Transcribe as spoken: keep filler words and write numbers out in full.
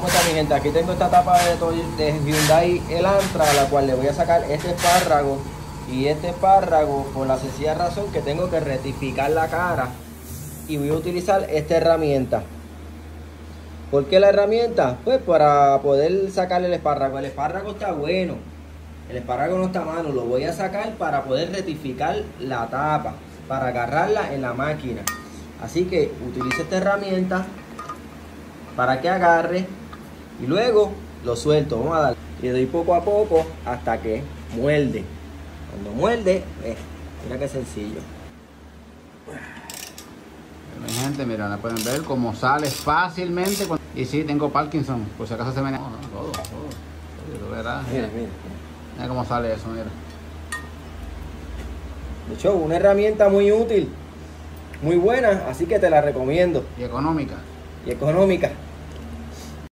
¿Cómo está mi gente? Aquí tengo esta tapa de, de Hyundai Elantra, a la cual le voy a sacar este espárrago y este espárrago por la sencilla razón que tengo que rectificar la cara y voy a utilizar esta herramienta. ¿Por qué la herramienta? Pues para poder sacar el espárrago. El espárrago está bueno, el espárrago no está malo, lo voy a sacar para poder rectificar la tapa, para agarrarla en la máquina. Así que utilizo esta herramienta para que agarre y luego lo suelto. Vamos a dar y doy poco a poco hasta que muerde. Cuando muerde, eh, mira qué sencillo. Mi gente, mira, la pueden ver cómo sale fácilmente. Y sí, tengo Parkinson, por si acaso se me... No, no, todo, todo, todo, ¿verdad? Mira, mira. Mira cómo sale eso, mira. De hecho, una herramienta muy útil, muy buena, así que te la recomiendo. Y económica. Y económica.